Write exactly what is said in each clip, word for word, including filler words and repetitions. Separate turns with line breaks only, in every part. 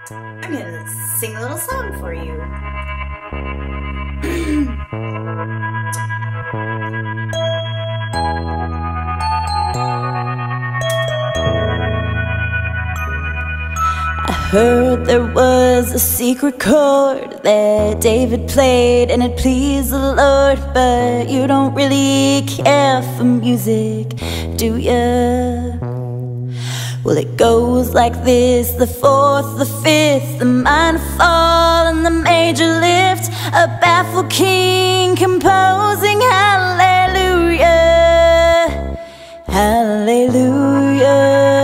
I'm gonna sing a little song for you.
I heard there was a secret chord that David played and it pleased the Lord, but you don't really care for music, do ya? Well, it goes like this: the fourth, the fifth, the minor fall and the major lift, a baffled king composing hallelujah, hallelujah,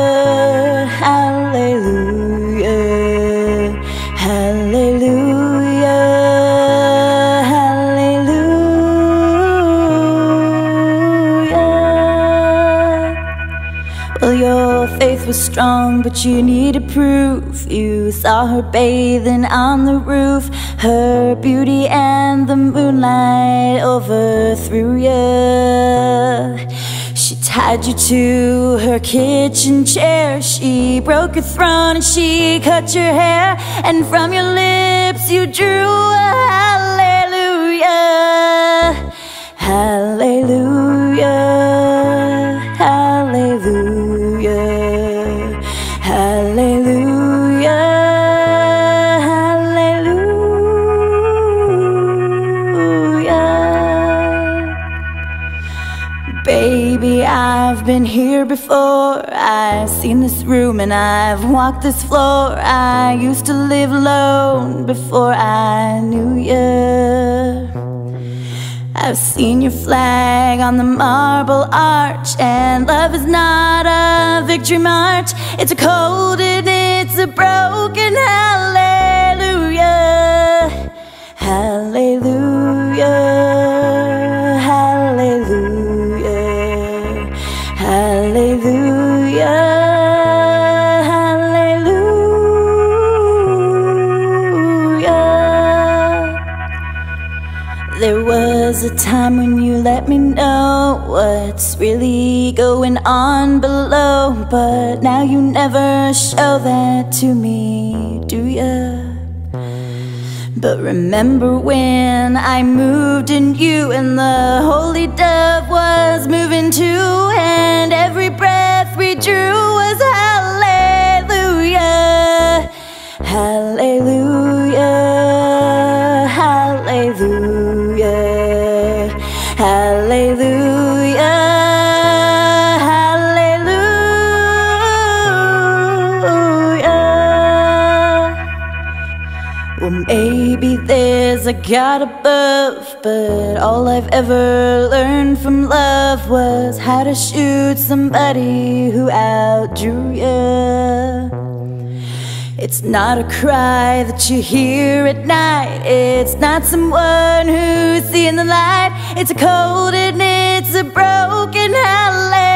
hallelujah, hallelujah, hallelujah. Well, your faith was strong, but you needed proof. You saw her bathing on the roof. Her beauty and the moonlight overthrew you. She tied you to her kitchen chair. She broke your throne and she cut your hair. And from your lips you drew a hallelujah, hallelujah, hallelujah, hallelujah, hallelujah. Baby, I've been here before. I've seen this room and I've walked this floor. I used to live alone before I knew you. I've seen your flag on the marble arch, and love is not a victory march. It's a cold and it's a broken hallelujah, hallelujah, hallelujah, hallelujah, hallelujah. There was a time when you let me know what's really going on below, but now you never show that to me, do ya? But remember when I moved in you and the holy dove was moving too, and every breath we drew was hallelujah, hallelujah, hallelujah, hallelujah, hallelujah. Well, maybe there's a God above, but all I've ever learned from love was how to shoot somebody who outdrew you. It's not a cry that you hear at night. It's not someone who's seeing the light. It's a cold and it's a broken hallelujah,